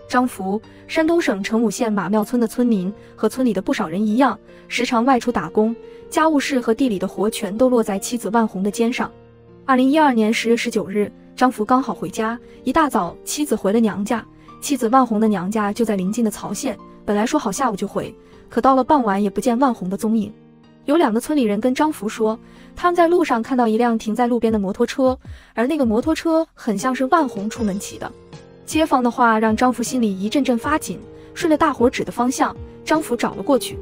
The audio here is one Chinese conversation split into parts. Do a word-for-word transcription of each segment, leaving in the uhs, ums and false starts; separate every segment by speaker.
Speaker 1: 张福，山东省成武县马庙村的村民，和村里的不少人一样，时常外出打工，家务事和地里的活全都落在妻子万红的肩上。二零一二年十月十九日，张福刚好回家，一大早妻子回了娘家，妻子万红的娘家就在临近的曹县，本来说好下午就回，可到了傍晚也不见万红的踪影。有两个村里人跟张福说，他们在路上看到一辆停在路边的摩托车，而那个摩托车很像是万红出门骑的。街坊的话让张福心里一阵阵发紧，顺着大伙指的方向，张福找了过去。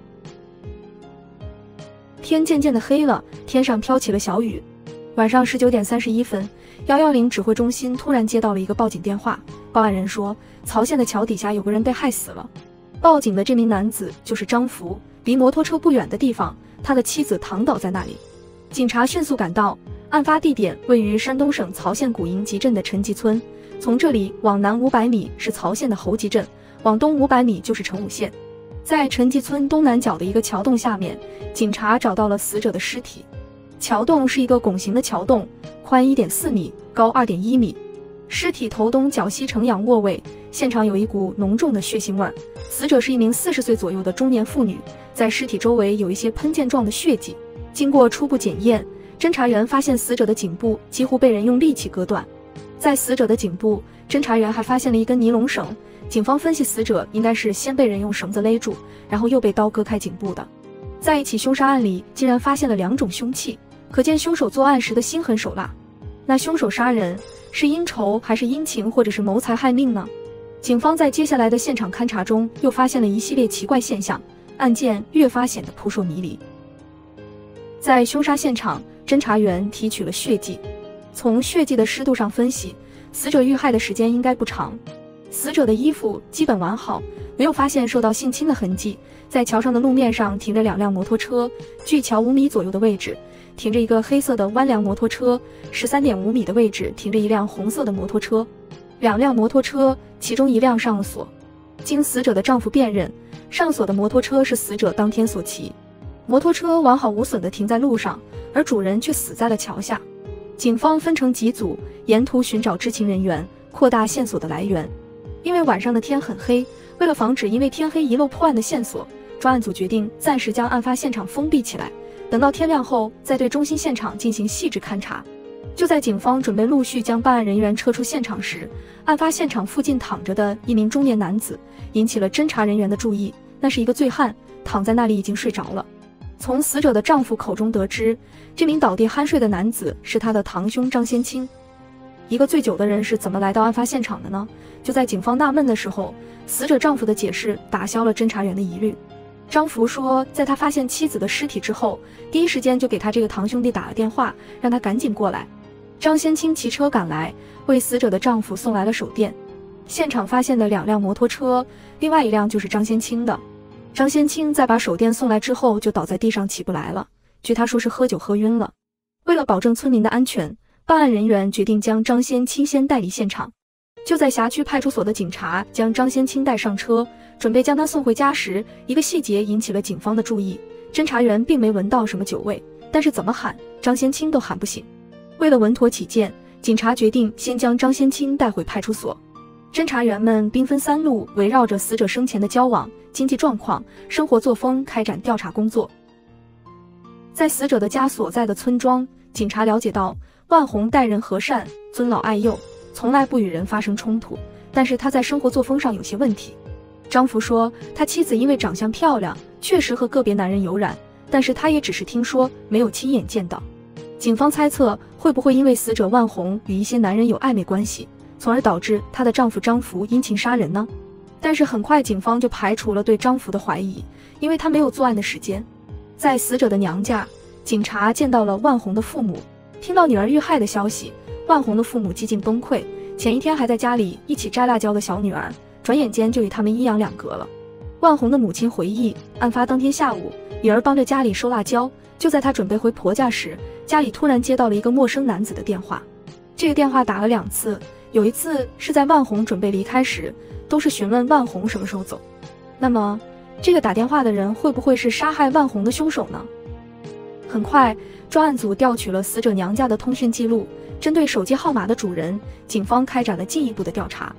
Speaker 1: 天渐渐的黑了，天上飘起了小雨。晚上十九点三十一分，一一零指挥中心突然接到了一个报警电话，报案人说曹县的桥底下有个人被害死了。报警的这名男子就是张福，离摩托车不远的地方，他的妻子躺倒在那里。警察迅速赶到，案发地点位于山东省曹县古营集镇的陈集村，从这里往南五百米是曹县的侯集镇，往东五百米就是成武县。在陈集村东南角的一个桥洞下面，警察找到了死者的尸体。桥洞是一个拱形的桥洞，宽 一点四米，高 二点一米。尸体头东脚西呈仰卧位，现场有一股浓重的血腥味。死者是一名四十岁左右的中年妇女，在尸体周围有一些喷溅状的血迹。经过初步检验，侦查员发现死者的颈部几乎被人用利器割断。在死者的颈部，侦查员还发现了一根尼龙绳，警方分析死者应该是先被人用绳子勒住，然后又被刀割开颈部的。在一起凶杀案里竟然发现了两种凶器，可见凶手作案时的心狠手辣。那凶手杀人是因仇还是因情，或者是谋财害命呢？警方在接下来的现场勘查中又发现了一系列奇怪现象，案件越发显得扑朔迷离。在凶杀现场，侦查员提取了血迹，从血迹的湿度上分析，死者遇害的时间应该不长。死者的衣服基本完好，没有发现受到性侵的痕迹。在桥上的路面上停着两辆摩托车，距桥五米左右的位置停着一个黑色的弯梁摩托车， 十三点五米的位置停着一辆红色的摩托车。两辆摩托车其中一辆上了锁，经死者的丈夫辨认，上锁的摩托车是死者当天所骑。摩托车完好无损地停在路上，而主人却死在了桥下。警方分成几组，沿途寻找知情人员，扩大线索的来源。因为晚上的天很黑，为了防止因为天黑遗漏破案的线索，专案组决定暂时将案发现场封闭起来，等到天亮后再对中心现场进行细致勘查。就在警方准备陆续将办案人员撤出现场时，案发现场附近躺着的一名中年男子引起了侦查人员的注意。那是一个醉汉，躺在那里已经睡着了。从死者的丈夫口中得知，这名倒地酣睡的男子是他的堂兄张先清。一个醉酒的人是怎么来到案发现场的呢？就在警方纳闷的时候，死者丈夫的解释打消了侦查员的疑虑。张福说，在他发现妻子的尸体之后，第一时间就给他这个堂兄弟打了电话，让他赶紧过来。张先清骑车赶来，为死者的丈夫送来了手电。现场发现的两辆摩托车，另外一辆就是张先清的。张先清在把手电送来之后就倒在地上起不来了，据他说是喝酒喝晕了。为了保证村民的安全，办案人员决定将张先清先带离现场。就在辖区派出所的警察将张先清带上车，准备将他送回家时，一个细节引起了警方的注意。侦查员并没闻到什么酒味，但是怎么喊张先清都喊不醒。为了稳妥起见，警察决定先将张先清带回派出所。侦查员们兵分三路，围绕着死者生前的交往、经济状况、生活作风开展调查工作。在死者的家所在的村庄，警察了解到万红待人和善，尊老爱幼，从来不与人发生冲突，但是他在生活作风上有些问题。张福说，他妻子因为长相漂亮，确实和个别男人有染，但是他也只是听说，没有亲眼见到。警方猜测，会不会因为死者万红与一些男人有暧昧关系，从而导致她的丈夫张福因情杀人呢？但是很快警方就排除了对张福的怀疑，因为他没有作案的时间。在死者的娘家，警察见到了万红的父母，听到女儿遇害的消息，万红的父母几近崩溃，前一天还在家里一起摘辣椒的小女儿，转眼间就与他们阴阳两隔了。万红的母亲回忆，案发当天下午，女儿帮着家里收辣椒，就在她准备回婆家时，家里突然接到了一个陌生男子的电话。这个电话打了两次，有一次是在万红准备离开时，都是询问万红什么时候走。那么这个打电话的人会不会是杀害万红的凶手呢？很快，专案组调取了死者娘家的通讯记录，针对手机号码的主人，警方开展了进一步的调查。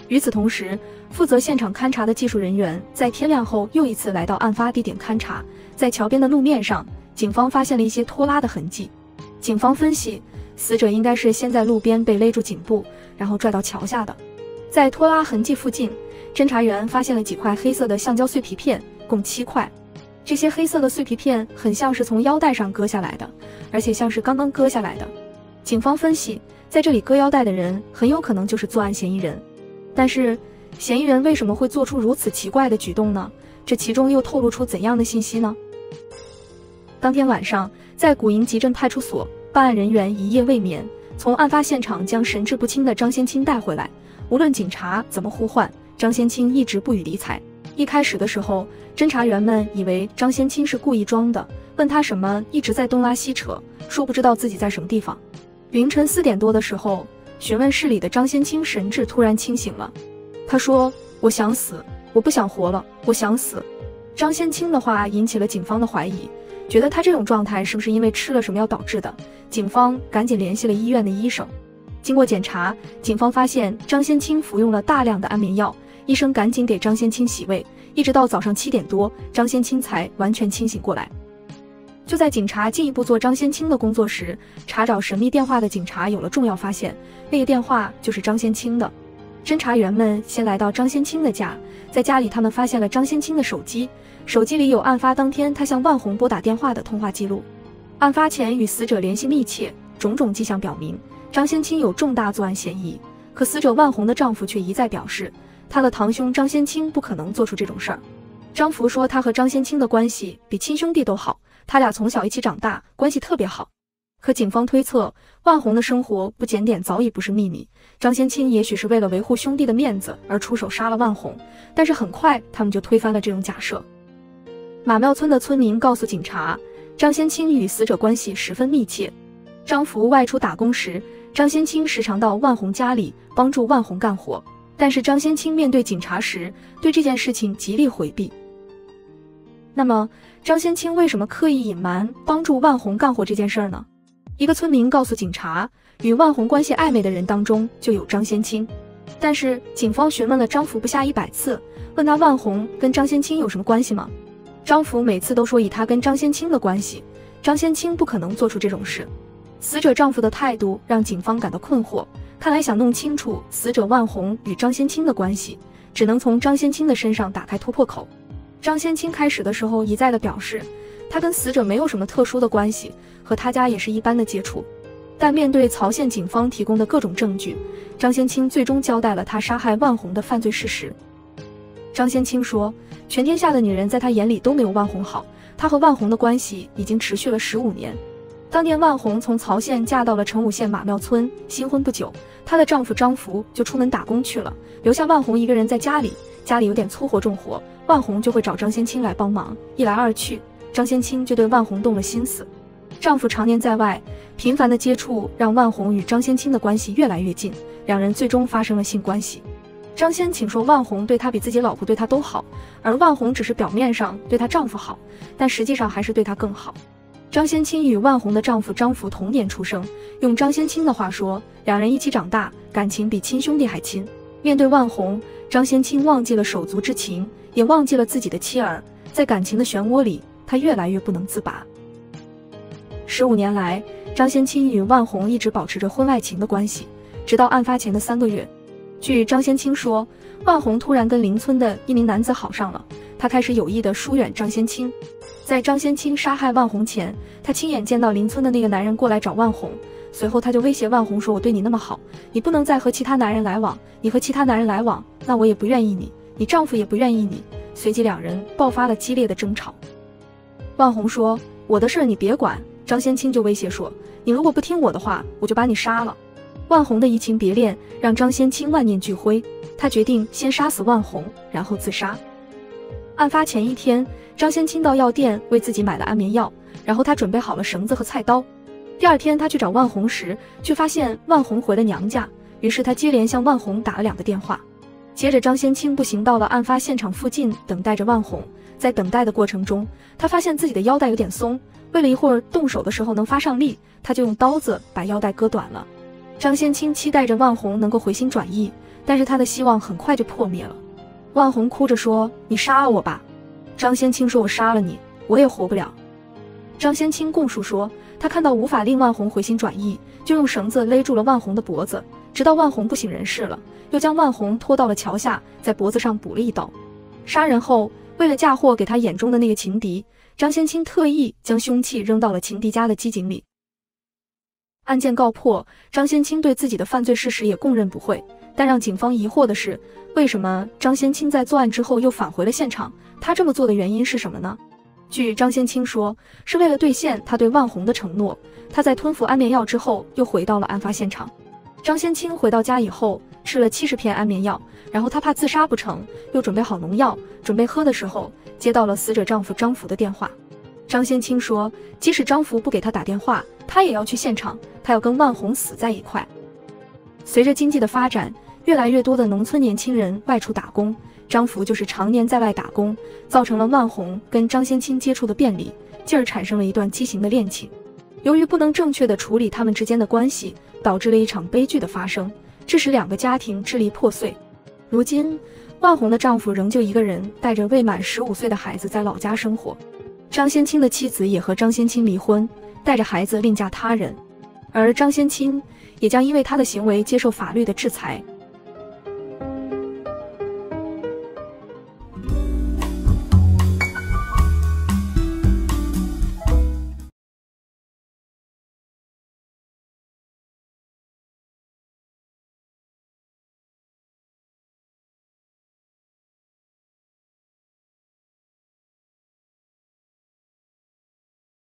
Speaker 1: 与此同时，负责现场勘查的技术人员在天亮后又一次来到案发地点勘查，在桥边的路面上，警方发现了一些拖拉的痕迹。警方分析，死者应该是先在路边被勒住颈部，然后拽到桥下的。在拖拉痕迹附近，侦查员发现了几块黑色的橡胶碎皮片，共七块。这些黑色的碎皮片很像是从腰带上割下来的，而且像是刚刚割下来的。警方分析，在这里割腰带的人很有可能就是作案嫌疑人。但是，嫌疑人为什么会做出如此奇怪的举动呢？这其中又透露出怎样的信息呢？当天晚上，在古营集镇派出所，办案人员一夜未眠，从案发现场将神志不清的张先清带回来。无论警察怎么呼唤，张先清一直不予理睬。一开始的时候，侦查员们以为张先清是故意装的，问他什么一直在东拉西扯，说不知道自己在什么地方。凌晨四点多的时候，询问室里的张先清神志突然清醒了。他说：“我想死，我不想活了，我想死。”张先清的话引起了警方的怀疑，觉得他这种状态是不是因为吃了什么药导致的？警方赶紧联系了医院的医生。经过检查，警方发现张先清服用了大量的安眠药，医生赶紧给张先清洗胃，一直到早上七点多，张先清才完全清醒过来。就在警察进一步做张先清的工作时，查找神秘电话的警察有了重要发现，那个电话就是张先清的。侦查员们先来到张先清的家，在家里他们发现了张先清的手机，手机里有案发当天他向万红拨打电话的通话记录。案发前与死者联系密切，种种迹象表明张先清有重大作案嫌疑。可死者万红的丈夫却一再表示，他的堂兄张先清不可能做出这种事儿。张福说他和张先清的关系比亲兄弟都好，他俩从小一起长大，关系特别好。可警方推测，万红的生活不检点早已不是秘密，张先清也许是为了维护兄弟的面子而出手杀了万红，但是很快他们就推翻了这种假设。马庙村的村民告诉警察，张先清与死者关系十分密切。张福外出打工时，张先清时常到万红家里帮助万红干活，但是张先清面对警察时，对这件事情极力回避。那么，张先清为什么刻意隐瞒帮助万红干活这件事呢？一个村民告诉警察，与万红关系暧昧的人当中就有张先清。但是警方询问了张福不下一百次，问他万红跟张先清有什么关系吗？张福每次都说以他跟张先清的关系，张先清不可能做出这种事。死者丈夫的态度让警方感到困惑，看来想弄清楚死者万红与张先清的关系，只能从张先清的身上打开突破口。张先清开始的时候一再的表示，他跟死者没有什么特殊的关系，和他家也是一般的接触。但面对曹县警方提供的各种证据，张先清最终交代了他杀害万红的犯罪事实。张先清说，全天下的女人在他眼里都没有万红好，他和万红的关系已经持续了十五年。当年万红从曹县嫁到了成武县马庙村，新婚不久，她的丈夫张福就出门打工去了，留下万红一个人在家里。家里有点粗活重活，万红就会找张先清来帮忙，一来二去，张先清就对万红动了心思。丈夫常年在外，频繁的接触让万红与张先清的关系越来越近，两人最终发生了性关系。张先清说万红对他比自己老婆对他都好，而万红只是表面上对她丈夫好，但实际上还是对她更好。张先清与万红的丈夫张福同年出生，用张先清的话说，两人一起长大，感情比亲兄弟还亲。面对万红，张先清忘记了手足之情，也忘记了自己的妻儿，在感情的漩涡里，他越来越不能自拔。十五年来，张先清与万红一直保持着婚外情的关系，直到案发前的三个月。据张先清说，万红突然跟邻村的一名男子好上了，他开始有意地疏远张先清。在张先清杀害万红前，他亲眼见到邻村的那个男人过来找万红，随后他就威胁万红说，我对你那么好，你不能再和其他男人来往，你和其他男人来往，那我也不愿意你，你丈夫也不愿意你。随即两人爆发了激烈的争吵。万红说，我的事你别管，张先清就威胁说，你如果不听我的话，我就把你杀了。万红的移情别恋让张先清万念俱灰，他决定先杀死万红，然后自杀。案发前一天，张先清到药店为自己买了安眠药，然后他准备好了绳子和菜刀。第二天他去找万红时，却发现万红回了娘家，于是他接连向万红打了两个电话。接着张先清步行到了案发现场附近，等待着万红。在等待的过程中，他发现自己的腰带有点松，为了一会儿动手的时候能发上力，他就用刀子把腰带割短了。张先清期待着万红能够回心转意， 但是他的希望很快就破灭了。万红哭着说：“你杀了我吧。”张先清说：“我杀了你，我也活不了。”张先清供述说，他看到无法令万红回心转意，就用绳子勒住了万红的脖子，直到万红不省人事了，又将万红拖到了桥下，在脖子上补了一刀。杀人后，为了嫁祸给他眼中的那个情敌，张先清特意将凶器扔到了情敌家的机井里。案件告破，张先清对自己的犯罪事实也供认不讳。但让警方疑惑的是，为什么张先清在作案之后又返回了现场？他这么做的原因是什么呢？据张先清说，是为了兑现他对万红的承诺。他在吞服安眠药之后，又回到了案发现场。张先清回到家以后，吃了七十片安眠药，然后他怕自杀不成，又准备好农药，准备喝的时候，接到了死者丈夫张福的电话。张先清说，即使张福不给他打电话，他也要去现场，他要跟万红死在一块。随着经济的发展，越来越多的农村年轻人外出打工，张福就是常年在外打工，造成了万红跟张先清接触的便利，进而产生了一段畸形的恋情。由于不能正确地处理他们之间的关系，导致了一场悲剧的发生，致使两个家庭支离破碎。如今，万红的丈夫仍旧一个人带着未满十五岁的孩子在老家生活，张先清的妻子也和张先清离婚，带着孩子另嫁他人，而张先清也将因为他的行为接受法律的制裁。